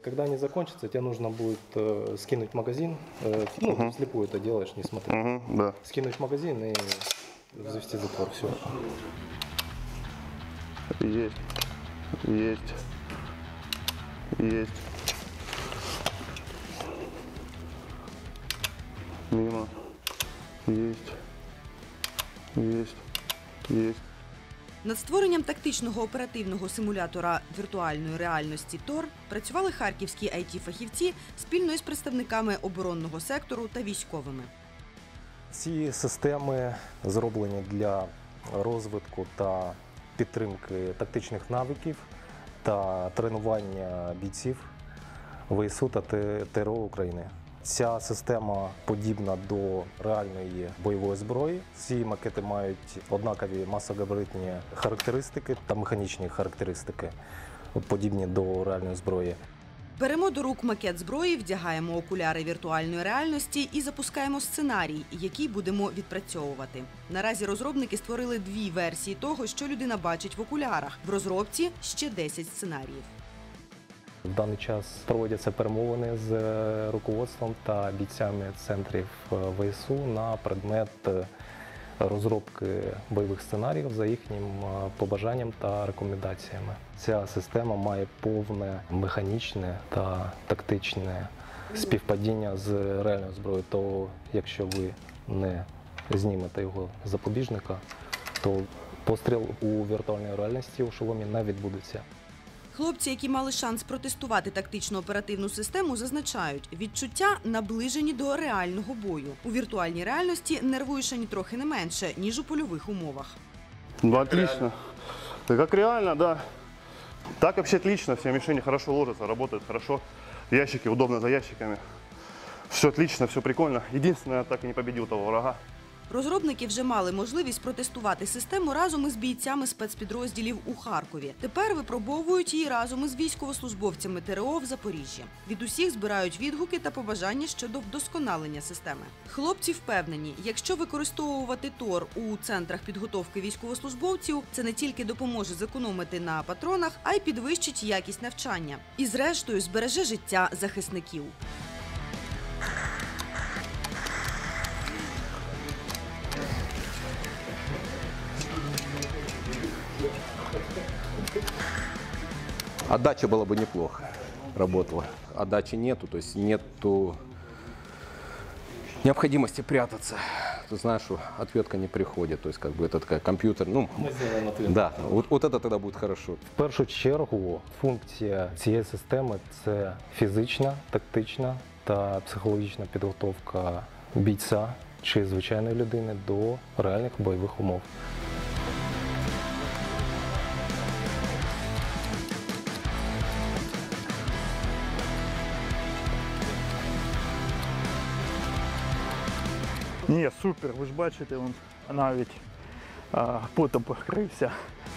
Когда они закончатся, тебе нужно будет скинуть магазин. Вслепую это делаешь, не смотря. Да. Скинуть магазин и завести затвор. Все. Есть. Есть. Есть. Мимо. Есть. Есть. Есть. Над створенням тактичного оперативного симулятора віртуальної реальності ТОР працювали харківські IT-фахівці спільно із представниками оборонного сектору та військовими. Ці системи зроблені для розвитку та підтримки тактичних навиків та тренування бійців ВСУ та ТРО України. Ця система подібна до реальної бойової зброї. Ці макети мають однакові масогабаритні характеристики та механічні характеристики, подібні до реальної зброї. Беремо до рук макет зброї, вдягаємо окуляри віртуальної реальності і запускаємо сценарій, який будемо відпрацьовувати. Наразі розробники створили 2 версії того, що людина бачить в окулярах. В розробці ще 10 сценаріїв. В даний час проводяться перемовини з руководством та бійцями центрів ВСУ на предмет розробки бойових сценаріїв за їхнім побажанням та рекомендаціями. Ця система має повне механічне та тактичне співпадіння з реальною зброєю. То якщо ви не знімете його запобіжника, то постріл у віртуальній реальності у шоломі не відбудеться. Хлопці, які мали шанс протестувати тактично-оперативну систему, зазначають, відчуття наближені до реального бою. У віртуальній реальності нервуєш ані трохи не менше, ніж у польових умовах. Ну, отлично. Да как реально, да. Так вообще отлично, все мишени хорошо ложатся, работают хорошо. Ящики удобно за ящиками. Все отлично, все прикольно. Единственное, так и не победил того врага. Розробники вже мали можливість протестувати систему разом із бійцями спецпідрозділів у Харкові. Тепер випробовують її разом із військовослужбовцями ТРО в Запоріжжі. Від усіх збирають відгуки та побажання щодо вдосконалення системи. Хлопці впевнені, якщо використовувати ТОР у центрах підготовки військовослужбовців, це не тільки допоможе зекономити на патронах, а й підвищить якість навчання. І зрештою збереже життя захисників. Отдача была бы неплохо, работала. Отдачи нету, то есть нету необходимости прятаться. Ты знаешь, что ответка не приходит, то есть как бы это такая компьютер, ну, да, вот это тогда будет хорошо. В першу чергу функція цієї системи – це фізична, тактична та психологічна підготовка бійця чи звичайної людини до реальних бойових умов. Ні, супер, ви ж бачите, він навіть потом покрився.